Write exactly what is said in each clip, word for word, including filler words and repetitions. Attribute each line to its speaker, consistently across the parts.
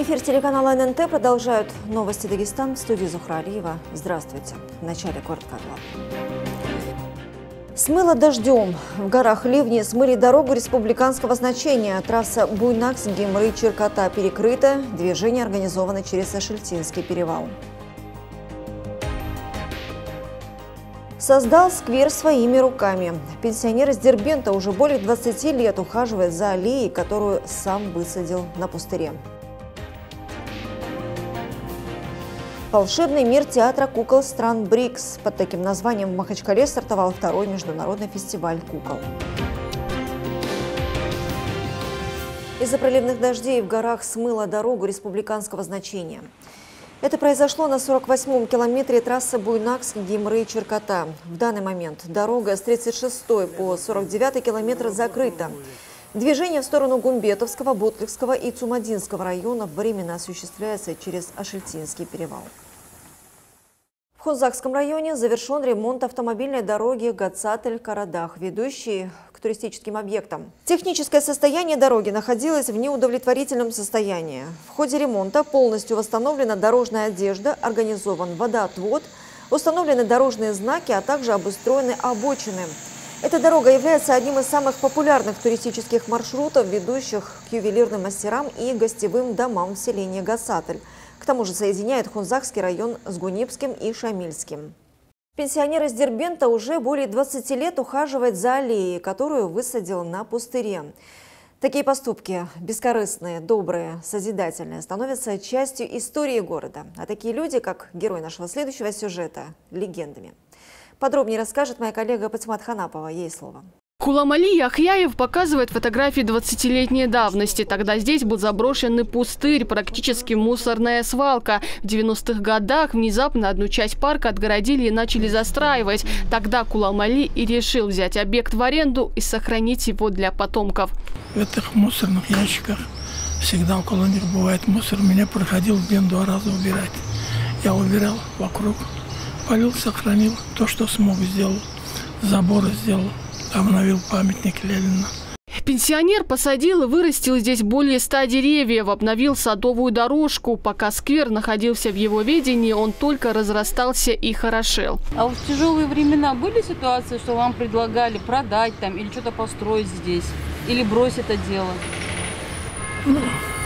Speaker 1: Эфир телеканала эн эн тэ продолжают новости Дагестан. В студии Зухра Алиева. Здравствуйте. В начале коротко о главном. Смыло дождем. В горах ливни смыли дорогу республиканского значения. Трасса Буйнакск-Гимры-Черкота перекрыта. Движение организовано через Ашельтинский перевал. Создал сквер своими руками. Пенсионер из Дербента уже более двадцати лет ухаживает за аллеей, которую сам высадил на пустыре. Волшебный мир театра кукол стран БРИКС. Под таким названием в Махачкале стартовал второй международный фестиваль кукол. Из-за проливных дождей в горах смыло дорогу республиканского значения. Это произошло на сорок восьмом километре трассы Буйнакск-Гимры-Черкота. В данный момент дорога с тридцать шестого по сорок девятый километр закрыта. Движение в сторону Гумбетовского, Бутликского и Цумадинского районов временно осуществляется через Ашельтинский перевал. В Хунзакском районе завершен ремонт автомобильной дороги Гацатель-Карадах, ведущей к туристическим объектам. Техническое состояние дороги находилось в неудовлетворительном состоянии. В ходе ремонта полностью восстановлена дорожная одежда, организован водоотвод, установлены дорожные знаки, а также обустроены обочины. Эта дорога является одним из самых популярных туристических маршрутов, ведущих к ювелирным мастерам и гостевым домам в селении Гацатель. К тому же соединяет Хунзакский район с Гунипским и Шамильским. Пенсионер из Дербента уже более двадцати лет ухаживает за аллеей, которую высадил на пустыре. Такие поступки, бескорыстные, добрые, созидательные, становятся частью истории города. А такие люди, как герой нашего следующего сюжета, легендами. Подробнее расскажет моя коллега Патимат Ханапова. Ей слово.
Speaker 2: Куламали Яхьяев показывает фотографии двадцатилетней давности. Тогда здесь был заброшенный пустырь, практически мусорная свалка. В девяностых годах внезапно одну часть парка отгородили и начали застраивать. Тогда Куламали и решил взять объект в аренду и сохранить его для потомков.
Speaker 3: В этих мусорных ящиках всегда около них бывает мусор. Меня приходил в день два раза убирать. Я убирал вокруг, полил, сохранил то, что смог, сделал. Заборы сделал. Обновил памятник Ленина.
Speaker 2: Пенсионер посадил и вырастил здесь более ста деревьев, обновил садовую дорожку. Пока сквер находился в его ведении, он только разрастался и хорошел.
Speaker 4: А в тяжелые времена были ситуации, что вам предлагали продать там или что-то построить здесь? Или бросить это дело?
Speaker 3: Ну,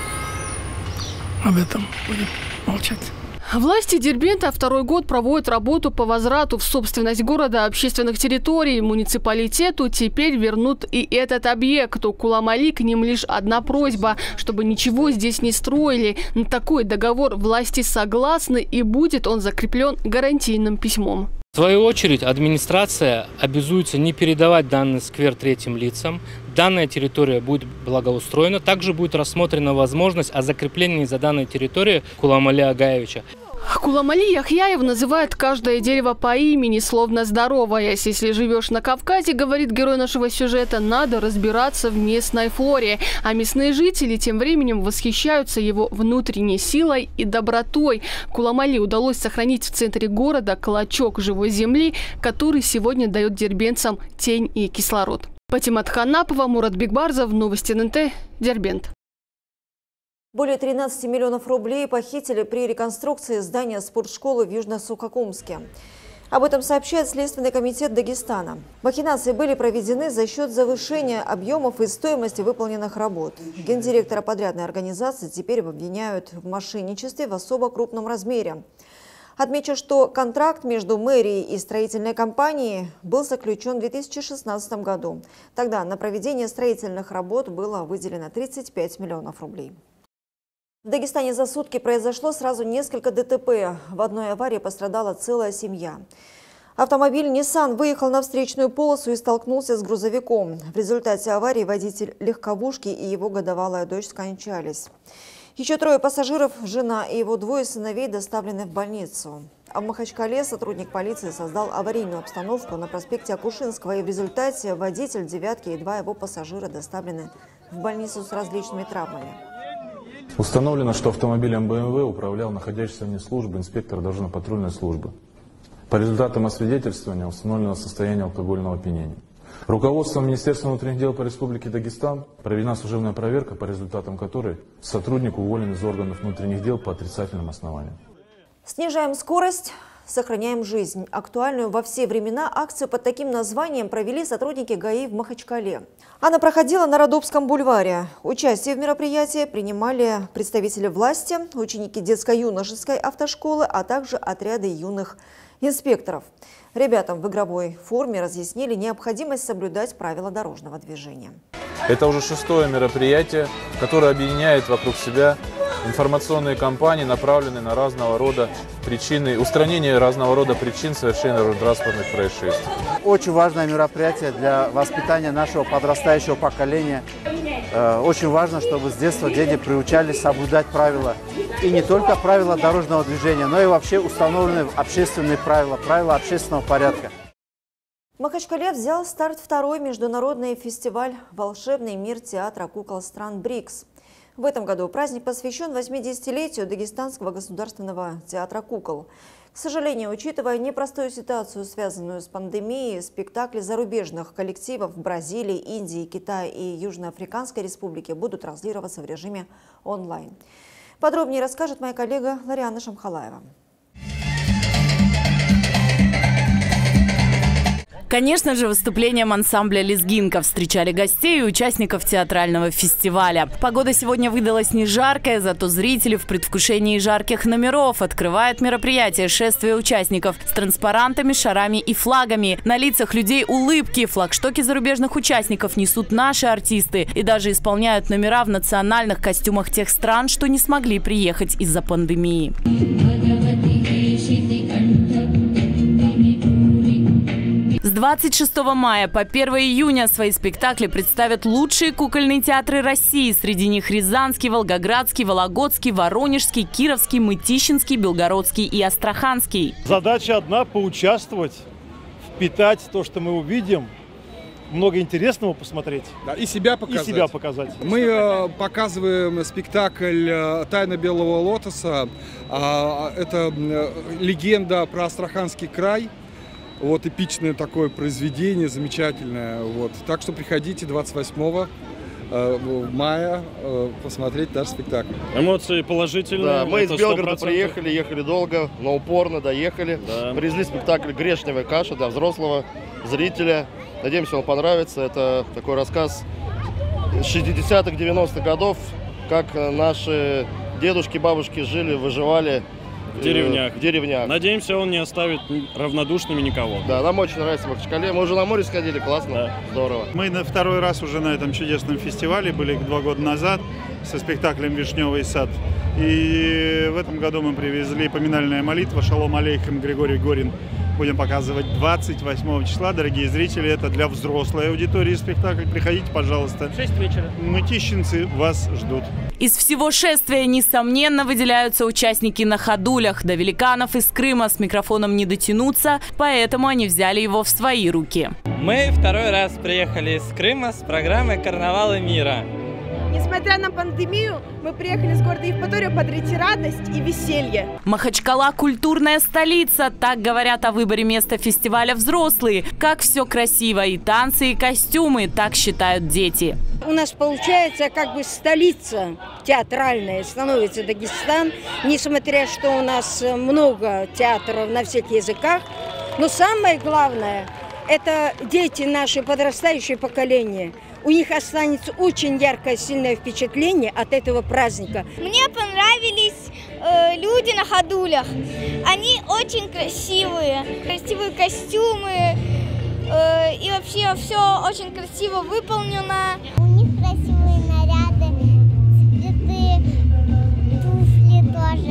Speaker 3: об этом будем молчать.
Speaker 2: Власти Дербента второй год проводят работу по возврату в собственность города общественных территорий. Муниципалитету теперь вернут и этот объект. У Куламали к ним лишь одна просьба, чтобы ничего здесь не строили. На такой договор власти согласны, и будет он закреплен гарантийным письмом.
Speaker 5: В свою очередь, администрация обязуется не передавать данный сквер третьим лицам. Данная территория будет благоустроена. Также будет рассмотрена возможность о закреплении за данной территорией Куламали Агаевича.
Speaker 2: Куламали Яхьяев называет каждое дерево по имени, словно здороваясь. Если живешь на Кавказе, говорит герой нашего сюжета, надо разбираться в местной флоре. А местные жители тем временем восхищаются его внутренней силой и добротой. Куламали удалось сохранить в центре города клочок живой земли, который сегодня дает дербентцам тень и кислород. Патимат Ханапова, Мурат Бигбарзов, новости эн эн тэ, Дербент.
Speaker 1: Более тринадцати миллионов рублей похитили при реконструкции здания спортшколы в Южно-Сухокумске. Об этом сообщает Следственный комитет Дагестана. Махинации были проведены за счет завышения объемов и стоимости выполненных работ. Гендиректора подрядной организации теперь обвиняют в мошенничестве в особо крупном размере. Отмечу, что контракт между мэрией и строительной компанией был заключен в две тысячи шестнадцатом году. Тогда на проведение строительных работ было выделено тридцать пять миллионов рублей. В Дагестане за сутки произошло сразу несколько дэ тэ пэ. В одной аварии пострадала целая семья. Автомобиль Nissan выехал на встречную полосу и столкнулся с грузовиком. В результате аварии водитель легковушки и его годовалая дочь скончались. Еще трое пассажиров, жена и его двое сыновей, доставлены в больницу. А в Махачкале сотрудник полиции создал аварийную обстановку на проспекте Акушинского, и в результате водитель «девятки» и два его пассажира доставлены в больницу с различными травмами.
Speaker 6: Установлено, что автомобилем бэ эм вэ управлял находящийся вне службы инспектор дорожно-патрульной службы. По результатам освидетельствования установлено состояние алкогольного опьянения. Руководством Министерства внутренних дел по Республике Дагестан проведена служебная проверка, по результатам которой сотрудник уволен из органов внутренних дел по отрицательным основаниям.
Speaker 1: Снижаем скорость, сохраняем жизнь. Актуальную во все времена акцию под таким названием провели сотрудники ГАИ в Махачкале. Она проходила на Родопском бульваре. Участие в мероприятии принимали представители власти, ученики детско-юношеской автошколы, а также отряды юных инспекторов. Ребятам в игровой форме разъяснили необходимость соблюдать правила дорожного движения.
Speaker 6: Это уже шестое мероприятие, которое объединяет вокруг себя информационные кампании, направленные на разного рода причины, устранение разного рода причин совершения дорожно-транспортных происшествий.
Speaker 7: Очень важное мероприятие для воспитания нашего подрастающего поколения. Очень важно, чтобы с детства дети приучались соблюдать правила. И не только правила дорожного движения, но и вообще установленные общественные правила, правила общественного порядка.
Speaker 1: В Махачкале взял старт второй международный фестиваль «Волшебный мир театра кукол стран БРИКС». В этом году праздник посвящен восьмидесятилетию Дагестанского государственного театра кукол. К сожалению, учитывая непростую ситуацию, связанную с пандемией, спектакли зарубежных коллективов в Бразилии, Индии, Китае и Южноафриканской республике будут транслироваться в режиме онлайн. Подробнее расскажет моя коллега Лариана Шамхалаева.
Speaker 8: Конечно же, выступлением ансамбля «Лезгинка» встречали гостей и участников театрального фестиваля. Погода сегодня выдалась не жаркая, зато зрители в предвкушении жарких номеров открывают мероприятие шествия участников с транспарантами, шарами и флагами. На лицах людей улыбки, флагштоки зарубежных участников несут наши артисты и даже исполняют номера в национальных костюмах тех стран, что не смогли приехать из-за пандемии. С двадцать шестого мая по первое июня свои спектакли представят лучшие кукольные театры России. Среди них Рязанский, Волгоградский, Вологодский, Воронежский, Кировский, Мытищинский, Белгородский и Астраханский.
Speaker 9: Задача одна – поучаствовать, впитать то, что мы увидим, много интересного посмотреть.
Speaker 10: Да, и себя показать.
Speaker 9: И себя показать.
Speaker 10: Мы э, показываем спектакль «Тайна белого лотоса». Э, это э, легенда про Астраханский край. Вот эпичное такое произведение, замечательное. Вот. Так что приходите двадцать восьмого мая посмотреть наш спектакль.
Speaker 11: Эмоции положительные.
Speaker 12: Да, мы из Белгорода приехали, ехали долго, но упорно доехали. Да. Привезли спектакль «Гречневая каша» для взрослого зрителя. Надеемся, он понравится. Это такой рассказ шестидесятых, девяностых годов, как наши дедушки, бабушки жили, выживали.
Speaker 11: В деревнях.
Speaker 12: В деревнях.
Speaker 11: Надеемся, он не оставит равнодушными никого.
Speaker 12: Да, нам очень нравится в Махачкале. Мы уже на море сходили, классно, да. Здорово.
Speaker 13: Мы на второй раз уже на этом чудесном фестивале, были два года назад со спектаклем «Вишневый сад». И в этом году мы привезли поминальная молитва «Шалом алейхим» Григорий Горин. Будем показывать двадцать восьмого числа. Дорогие зрители, это для взрослой аудитории спектакль. Приходите, пожалуйста.
Speaker 11: В шесть вечера.
Speaker 13: Мытищинцы вас ждут.
Speaker 8: Из всего шествия, несомненно, выделяются участники на ходулях. До великанов из Крыма с микрофоном не дотянуться, поэтому они взяли его в свои руки.
Speaker 14: Мы второй раз приехали из Крыма с программой «Карнавалы мира».
Speaker 15: Несмотря на пандемию, мы приехали с города Евпатория подарить радость и веселье.
Speaker 8: Махачкала – культурная столица. Так говорят о выборе места фестиваля взрослые. Как все красиво. И танцы, и костюмы. Так считают дети.
Speaker 16: У нас получается как бы столица театральная становится Дагестан. Несмотря что у нас много театров на всех языках. Но самое главное – это дети наши, подрастающее поколение. У них останется очень яркое, сильное впечатление от этого праздника.
Speaker 17: Мне понравились э, люди на ходулях. Они очень красивые. Красивые костюмы. Э, и вообще все очень красиво выполнено.
Speaker 18: У них красивые наряды, цветы, туфли тоже.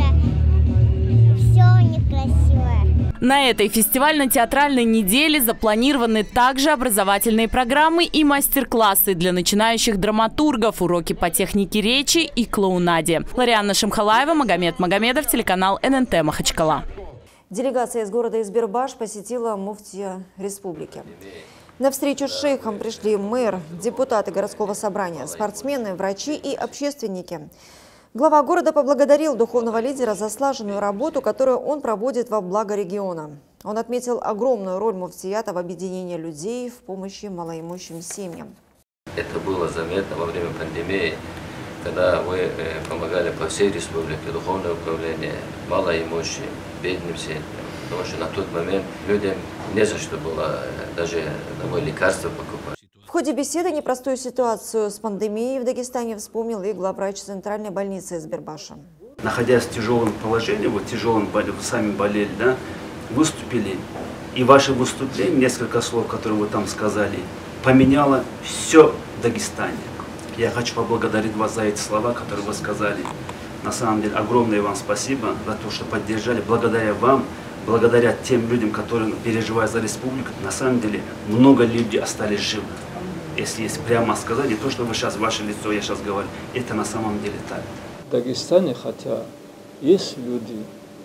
Speaker 18: Все у них красивое.
Speaker 8: На этой фестивально-театральной неделе запланированы также образовательные программы и мастер-классы для начинающих драматургов, уроки по технике речи и клоунаде. Лариана Шамхалаева, Магомед Магомедов, телеканал эн эн тэ Махачкала.
Speaker 1: Делегация из города Избербаш посетила муфтия республики. На встречу с шейхом пришли мэр, депутаты городского собрания, спортсмены, врачи и общественники. Глава города поблагодарил духовного лидера за слаженную работу, которую он проводит во благо региона. Он отметил огромную роль муфтията в объединении людей в помощи малоимущим семьям.
Speaker 19: Это было заметно во время пандемии, когда вы помогали по всей республике, духовное управление, малоимущим, бедным семьям. Потому что на тот момент людям не за что было даже домой лекарства покупать.
Speaker 1: В ходе беседы непростую ситуацию с пандемией в Дагестане вспомнил и главврач центральной больницы Избербаша.
Speaker 20: Находясь в тяжелом положении, вот тяжелом, вы сами болели, да, выступили, и ваше выступление, несколько слов, которые вы там сказали, поменяло все в Дагестане. Я хочу поблагодарить вас за эти слова, которые вы сказали. На самом деле, огромное вам спасибо за то, что поддержали. Благодаря вам, благодаря тем людям, которые переживают за республику, на самом деле, много людей остались живы. Если есть прямо сказать, не то, что вы сейчас, ваше лицо, я сейчас говорю, это на самом деле так.
Speaker 21: В Дагестане, хотя есть люди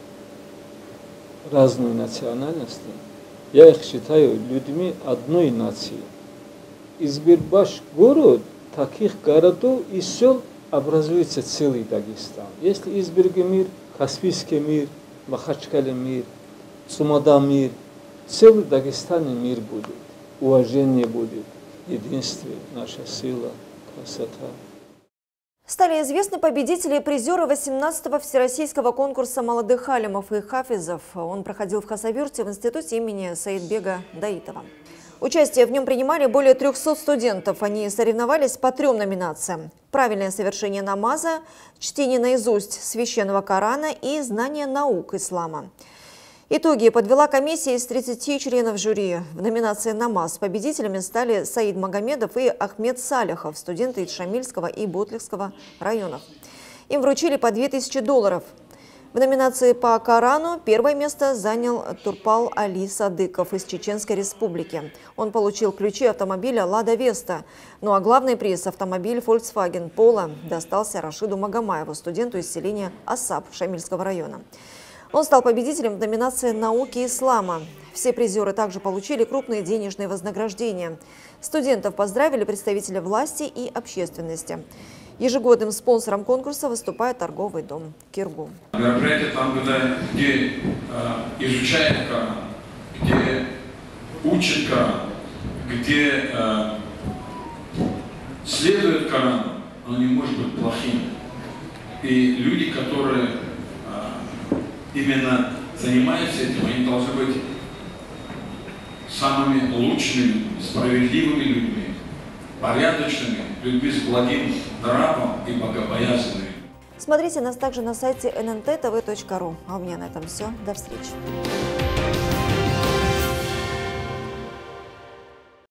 Speaker 21: разной национальности, я их считаю людьми одной нации. Избербаш город, таких городов и сел образуется целый Дагестан. Если Изберге мир, Каспийский мир, Махачкале мир, Сумада мир, целый Дагестане мир будет, уважение будет. Единствие, наша сила, красота.
Speaker 1: Стали известны победители и призеры восемнадцатого всероссийского конкурса молодых алимов и хафизов. Он проходил в Хасавюрте в институте имени Саидбега Даитова. Участие в нем принимали более трёхсот студентов. Они соревновались по трем номинациям: правильное совершение намаза, чтение наизусть священного Корана и знание наук ислама. Итоги подвела комиссия из тридцати членов жюри. В номинации «Намаз» победителями стали Саид Магомедов и Ахмед Салихов, студенты из Шамильского и Ботлихского районов. Им вручили по две тысячи долларов. В номинации по Корану первое место занял Турпал Али Садыков из Чеченской Республики. Он получил ключи автомобиля «Лада Веста». Ну а главный приз – автомобиль Volkswagen Polo достался Рашиду Магомаеву, студенту из селения Асап Шамильского района. Он стал победителем в номинации «Науки ислама». Все призеры также получили крупные денежные вознаграждения. Студентов поздравили представители власти и общественности. Ежегодным спонсором конкурса выступает торговый дом «Киргу».
Speaker 22: Мероприятие там, где э, изучает Коран, где учит Коран, где э, следует Корану, оно не может быть плохим. И люди, которые именно занимаются этим, они должны быть самыми лучшими, справедливыми людьми, порядочными, людьми с благим нравом и богобоязненными.
Speaker 1: Смотрите нас также на сайте эн эн тэ тэ вэ точка ру. А у меня на этом все. До встречи.